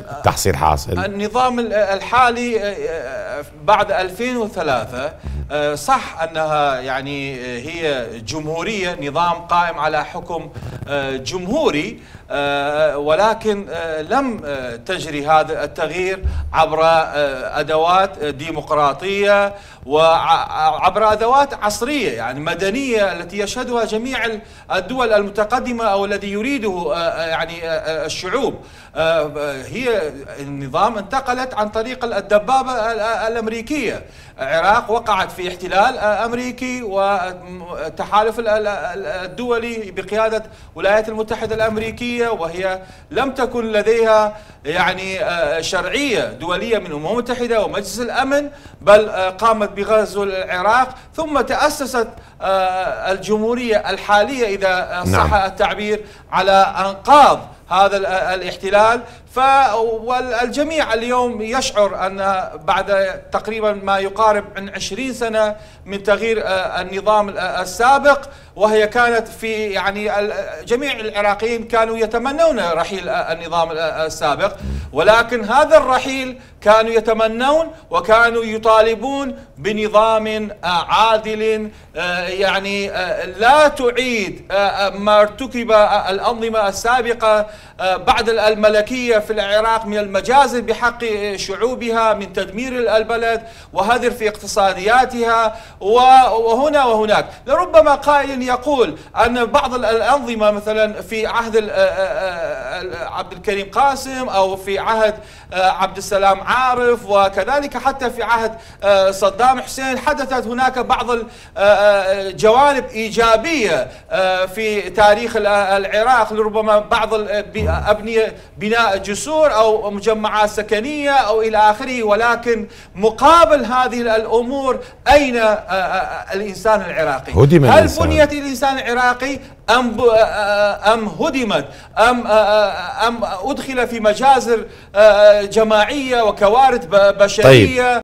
تحصيل حاصل. النظام الحالي بعد 2003 صح أنها يعني هي جمهورية، نظام قائم على حكم جمهوري، ولكن لم تجري هذا التغيير عبر أدوات ديمقراطية وعبر أدوات عصرية يعني مدنية التي يشهدها جميع الدول المتقدمة أو الذي يريده يعني الشعوب. هي النظام انتقلت عن طريق الدبابة الأمريكية. العراق وقعت في احتلال أمريكي والتحالف الدولي بقيادة الولايات المتحدة الأمريكية، وهي لم تكن لديها يعني شرعية دولية من الأمم المتحدة ومجلس الأمن، بل قامت بغزو العراق، ثم تأسست الجمهورية الحالية إذا صح التعبير على أنقاض هذا الاحتلال. والجميع اليوم يشعر أن بعد تقريبا ما يقارب من 20 سنة من تغيير النظام السابق، وهي كانت في يعني جميع العراقيين كانوا يتمنون رحيل النظام السابق، ولكن هذا الرحيل كانوا يتمنون وكانوا يطالبون بنظام عادل يعني لا تعيد ما ارتكب الأنظمة السابقة بعد الملكية في العراق من المجازر بحق شعوبها، من تدمير البلد وهدر في اقتصادياتها وهنا وهناك. لربما قائل يقول أن بعض الأنظمة مثلا في عهد عبد الكريم قاسم أو في عهد عبد السلام عارف وكذلك حتى في عهد صدام حسين حدثت هناك بعض الجوانب إيجابية في تاريخ العراق، لربما بعض أبنية بناء جسور أو مجمعات سكنية أو إلى آخره، ولكن مقابل هذه الأمور أين الإنسان العراقي؟ هل بنيت الإنسان العراقي أم هدمت أم أدخل في مجازر جماعية وكوارث بشرية؟ طيب.